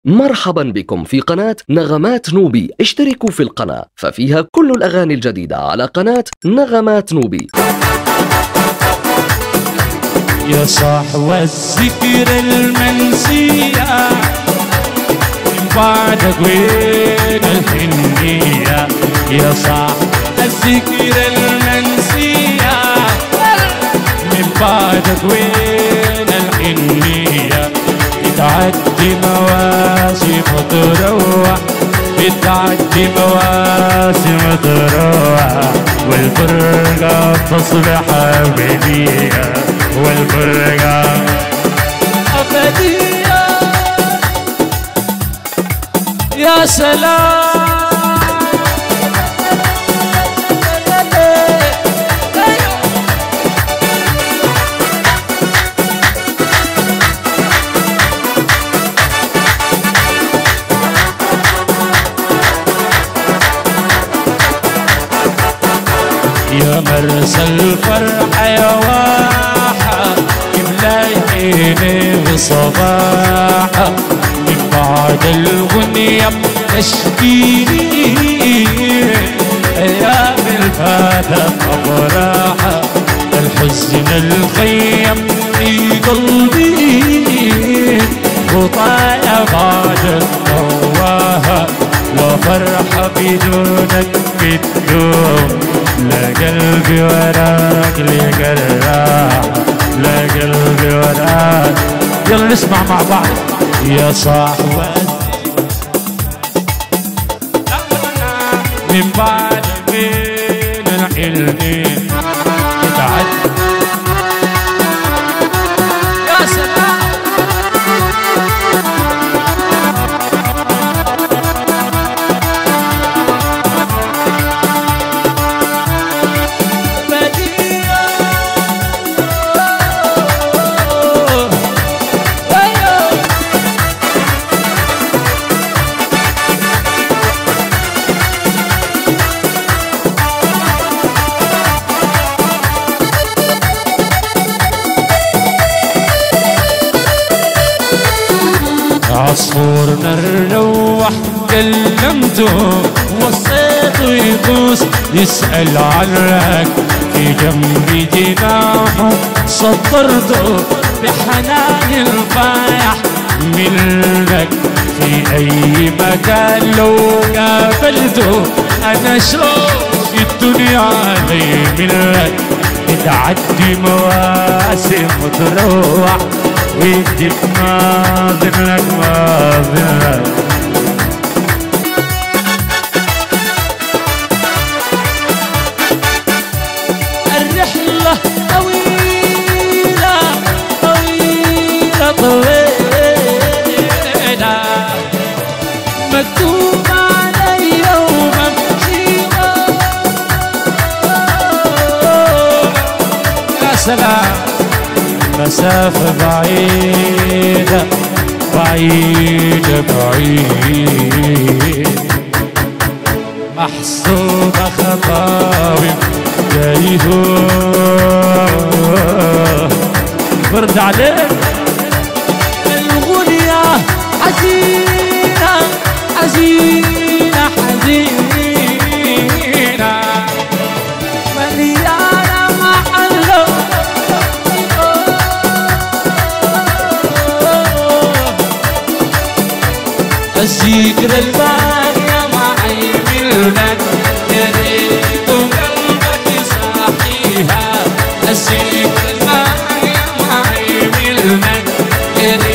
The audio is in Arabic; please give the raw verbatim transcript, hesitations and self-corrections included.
مرحبا بكم في قناة نغمات نوبي. اشتركوا في القناة ففيها كل الأغاني الجديدة على قناة نغمات نوبي. يا صاحب الذكر المنسية من بعدك وين الحنية؟ يا صاحب الذكر المنسية من بعدك وين الحنية؟ بتعدي مواسم وتروح، بتعدي مواسم وتروح، والفرقة تصبح أبدية، والفرقة أبدية. يا سلام يا مرسى الفرحة يا واحة ملايقيني بصباحة، من بعد الغنية بتشكيني أيام الفاتت أفراحة، الحزن الخيم في قلبي خطايا بعد النواها، لا فرحة بدونك بتدوم، لا قلبي وراك لي جراح، لا قلبي وراك. يلا نسمع مع بعض. يا صاحب من بعد بين الحلمين بتعدي. يا سلام عصفورنا الروح كلمته، وصيته يبوس يسأل عنك، في جنبي جناحه سطرته بحنان الفايح منك، في أي مكان لو قابلته أنا شوف الدنيا علي منك، بتعدي مواسم وتروح ويجيب ماضن لك ماضن لك. الرحلة طويلة طويلة طويلة مكتوب علي وممشيها. يا سلام مسافة بعيدة بعيدة بعيد، محسوبة خطاوي جايه برد عليك. الغنية حزينة حزينة حزينة مليانة محلة، الذكر الباقي معي منك، يا ريت قلبك صاحيها، الذكر الباقي معي منك، يا ريت